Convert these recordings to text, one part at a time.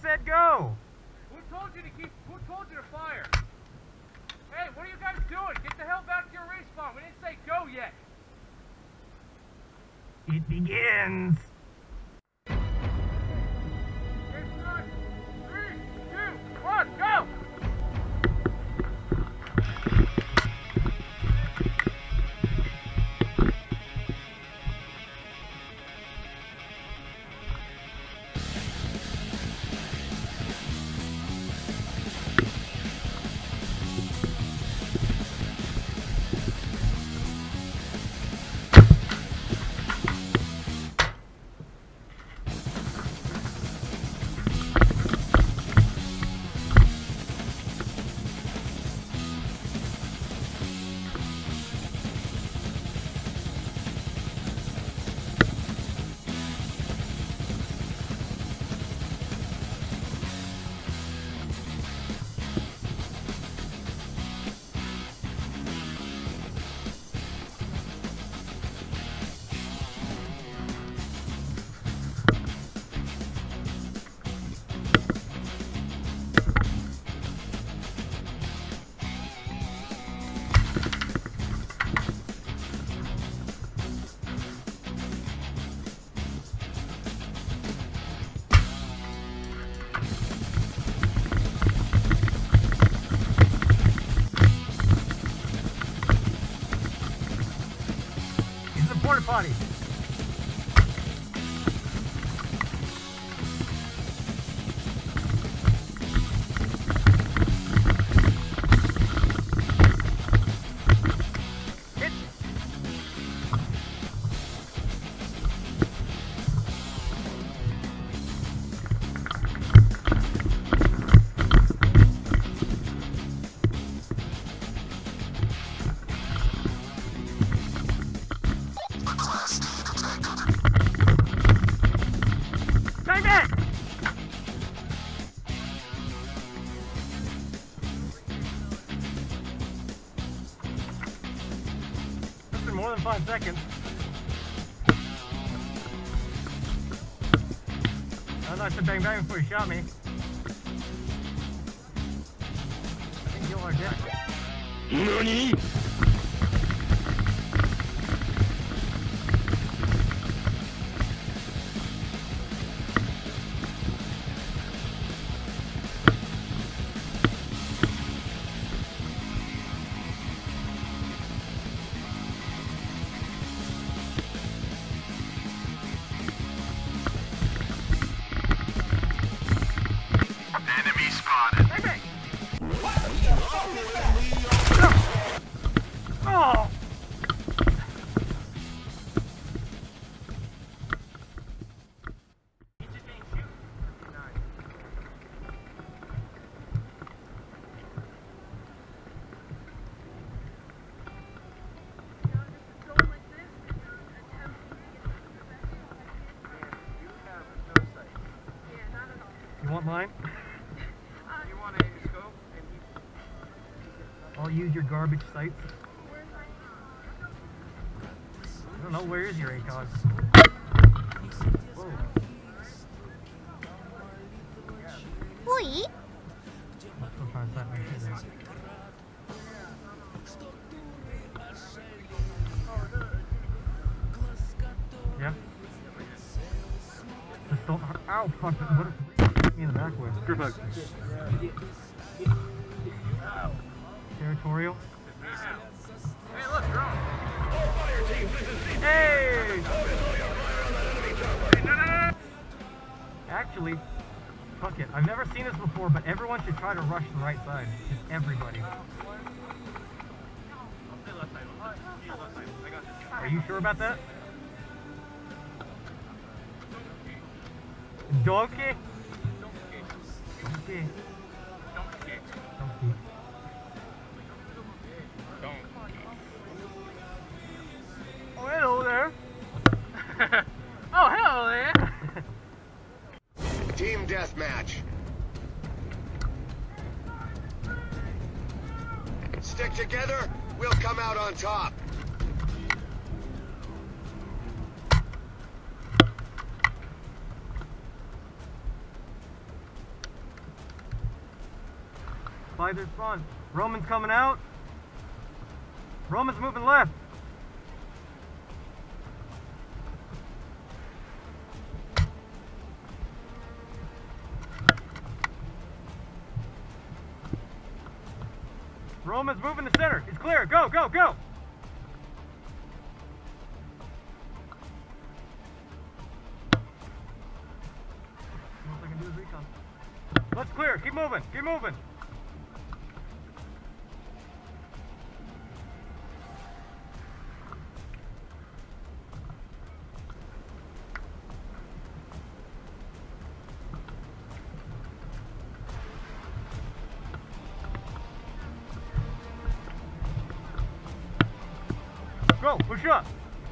said go? Who told you to fire? Hey, what are you guys doing? Get the hell back to your respawn. We didn't say go yet. It begins. Okay, start. 3, 2, 1, go! Porta potty. More than 5 seconds. I thought I said bang bang before you shot me. I think you are dead. NANI?! Oh! You want mine? You want a scope? I'll use your garbage sights. I don't know, where is your ACOG? Whoa. Oi! Let's go find that right there. Yeah? Just don't. Ow, fuck. What hit me in the back with? Grip hug. Territorial. Hey, look, drone. Hey! Actually, fuck it. I've never seen this before, but everyone should try to rush the right side. Just everybody. Are you sure about that? Donkey? Donkey. Donkey. Oh, hello there. Oh, hello there. Team deathmatch. Stick together, we'll come out on top. by their spawn. Roman's coming out. Roman's moving left. Roman's moving the center. He's clear. Go, go, go. All I can do is recon. Let's clear. Keep moving. Keep moving. Go, push up.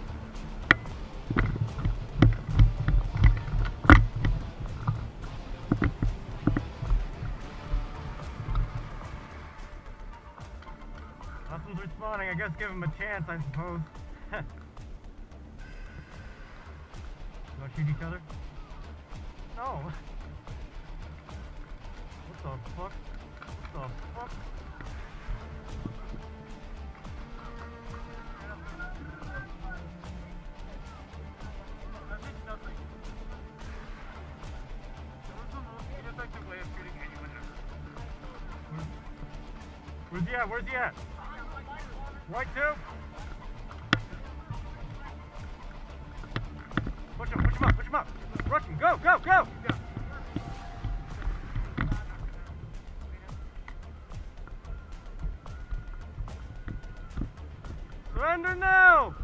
Nothing's responding. I guess give him a chance, I suppose. You wanna shoot each other? No. What the fuck? What the fuck? Where's he at? Where's he at? Right two. Push him up, push him up. Rush him, go, go, go! Surrender now!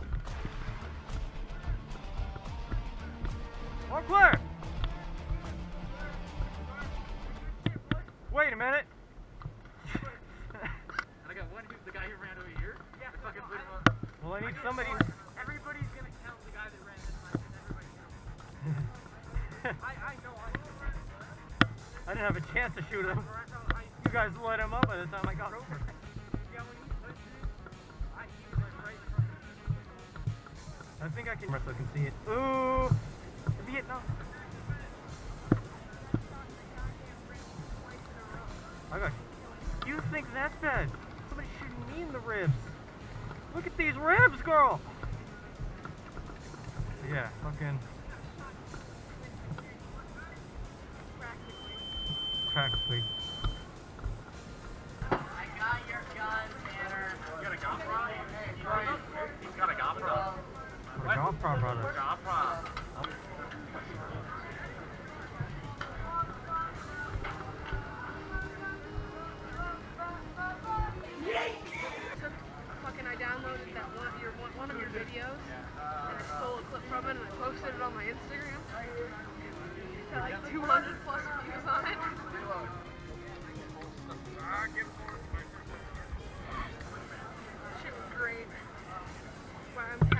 All clear! Wait a minute. I got one who's the guy who ran over here. Yeah, the fucking blew him up. Well, I need somebody. Everybody's gonna count the guy that ran this much, and everybody counts. I know. I didn't have a chance to shoot him. You guys let him up by the time I got over. Yeah, when he pushed it, he was like right in front of me. I think I can. So I can see it. Ooh, Vietnam. I got. You think that's bad? Somebody's shooting me in the ribs. Look at these ribs, girl. Yeah, fucking. Practically. I got your gun, Tanner. You got a GoPro? He's got a GoPro. What? GoPro, brother. GoPro. I downloaded that one of your videos, and I stole a clip from it, and I posted it on my Instagram. It had like 200 plus views on it. Shit was great. Wow.